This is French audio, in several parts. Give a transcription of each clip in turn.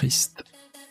triste.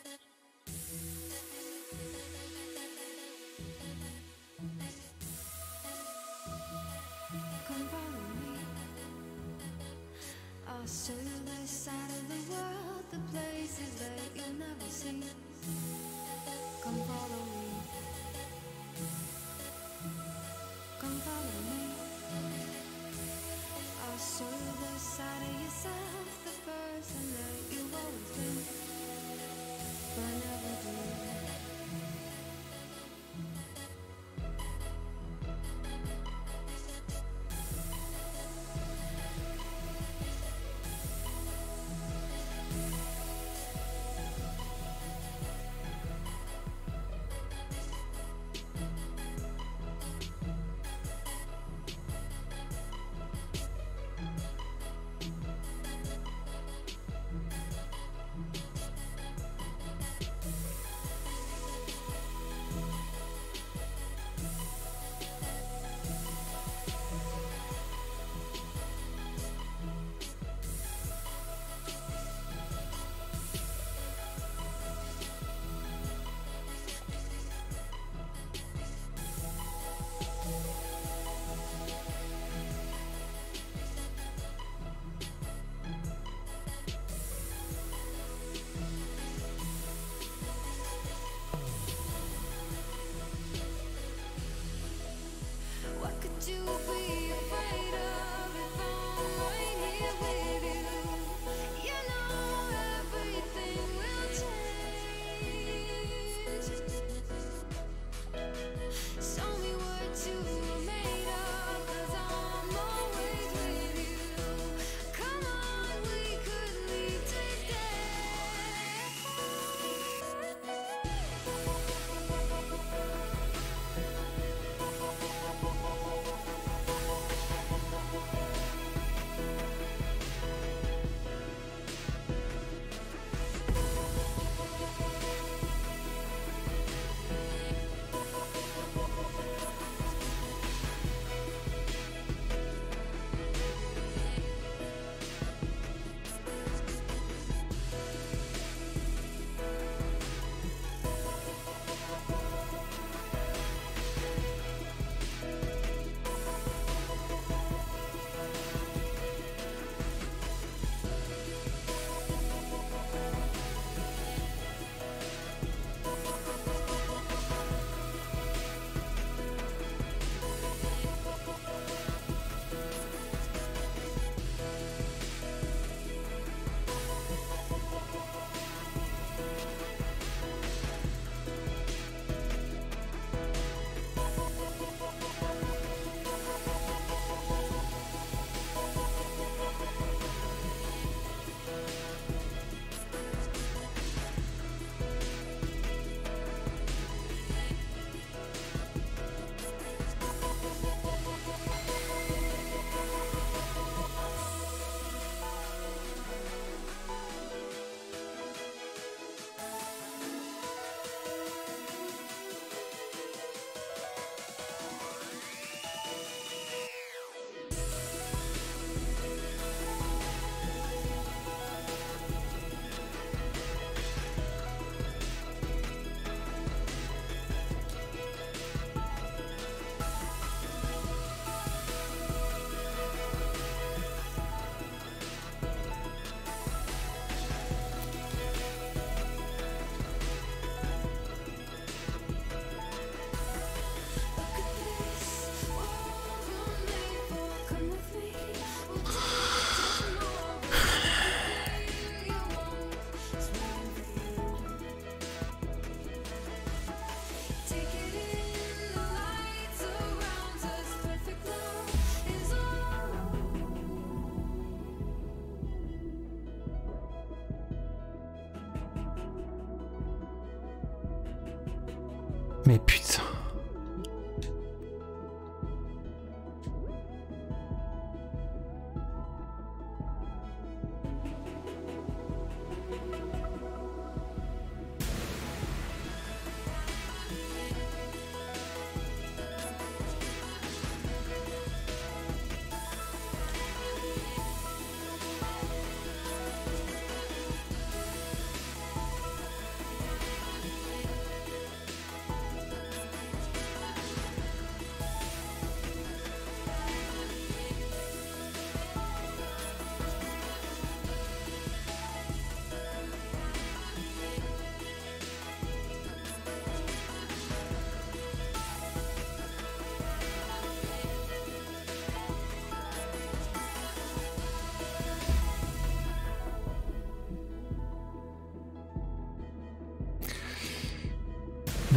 Mais putain.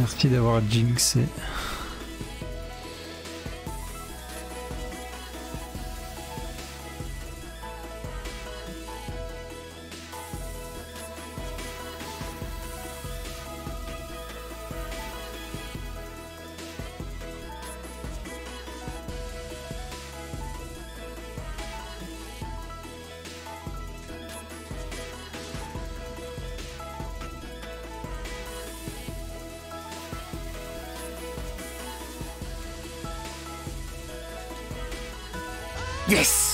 Merci d'avoir jinxé. Yes!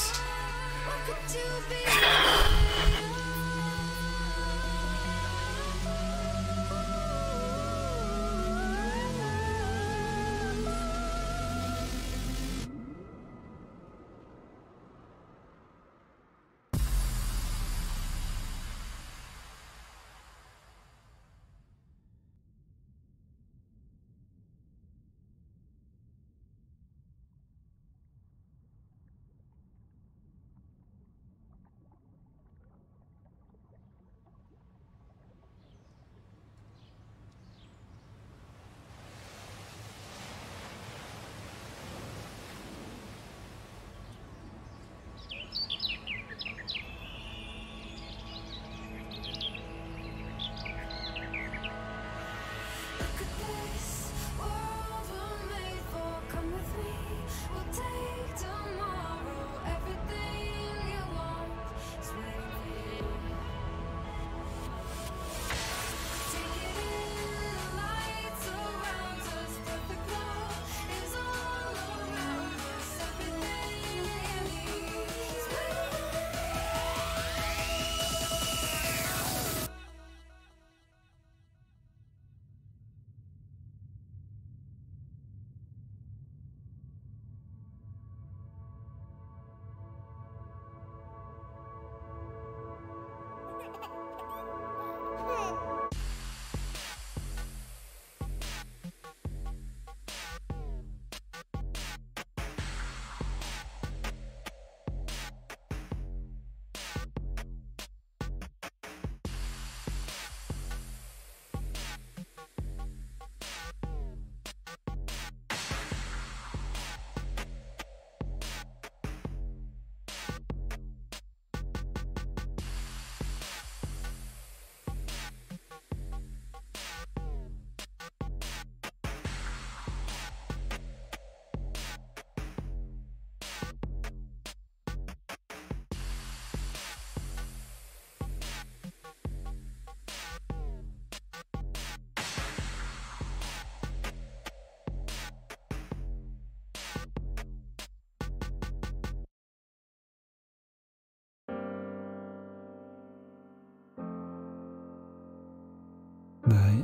Bah oui.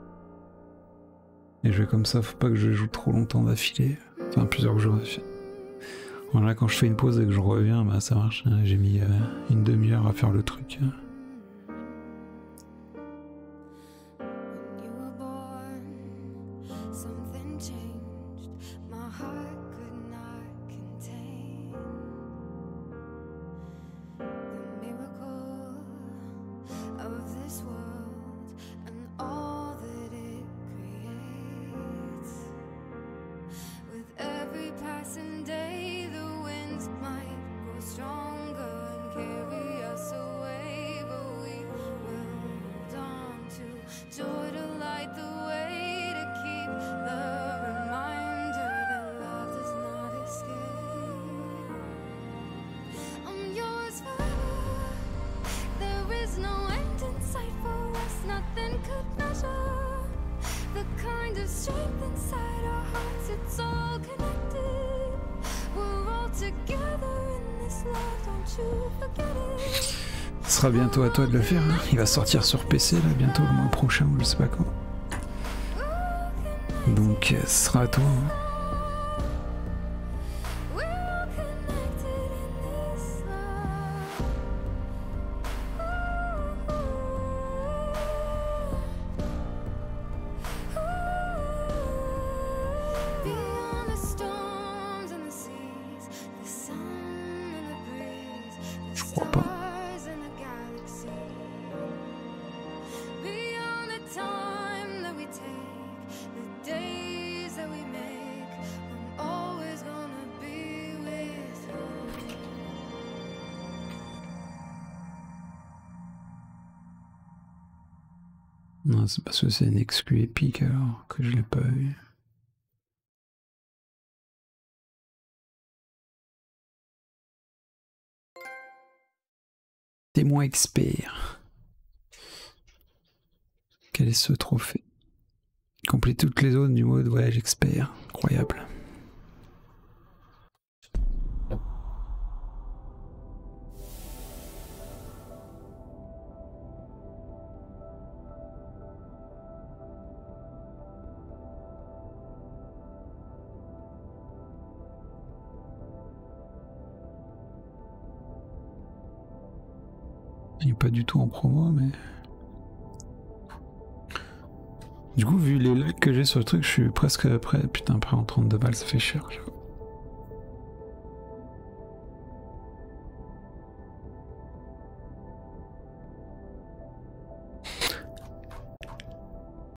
Et jouer comme ça, faut pas que je joue trop longtemps d'affilée. Enfin, plusieurs jours d'affilée. Voilà, quand je fais une pause et que je reviens, bah ça marche. J'ai mis une demi-heure à faire le truc. Ce sera bientôt à toi de le faire, hein. Il va sortir sur PC là bientôt le mois prochain ou je sais pas quand. Donc ce sera à toi. Hein. Je crois pas. Non, c'est parce que c'est une exclu épique alors que je l'ai pas eu. Témoin expert. Quel est ce trophée? Complète toutes les zones du mode voyage expert. Incroyable. Il n'est pas du tout en promo, mais... Du coup, vu les likes que j'ai sur le truc, je suis presque prêt. Putain, après en 32 balles, ça fait cher.